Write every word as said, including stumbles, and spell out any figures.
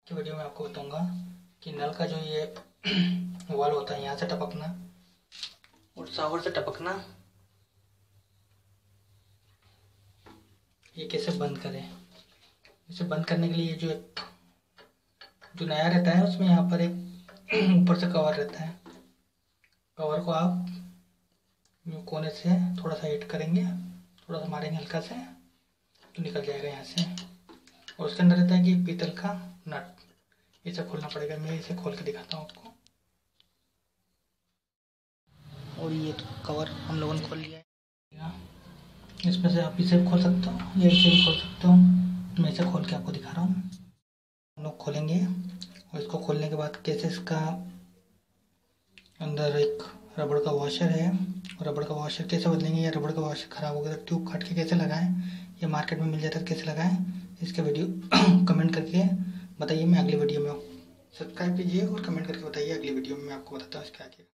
की वीडियो में आपको बताऊंगा कि नल का जो ये वाल होता है यहाँ से टपकना और शावर से टपकना, ये कैसे बंद करें। इसे बंद करने के लिए जो जो नया रहता है उसमें यहाँ पर एक ऊपर से कवर रहता है। कवर को आप कोने से थोड़ा सा हिट करेंगे, थोड़ा सा मारेंगे हल्का से, तो निकल जाएगा यहाँ से। और उसके अंदर रहता है कि पीतल का नट, इसे खोलना पड़ेगा। मैं इसे खोल के दिखाता हूँ आपको। और ये तो कवर हम लोगों ने खोल लिया है। इसमें से आप इसे खोल सकते हो या इसे भी खोल सकते हो। मैं इसे खोल के आपको दिखा रहा हूँ। हम लोग खोलेंगे और इसको खोलने के बाद कैसे इसका अंदर एक रबड़ का वॉशर है, और रबड़ का वॉशर कैसे बदलेंगे, या रबड़ का वॉशर ख़राब हो गया तो ट्यूब काट के कैसे लगाएं, ये मार्केट में मिल जाता है कैसे लगाएं, इसके वीडियो कमेंट करके बताइए। मैं अगली वीडियो में, सब्सक्राइब कीजिए और कमेंट करके बताइए, अगली वीडियो में मैं आपको बताता हूँ इसके आगे।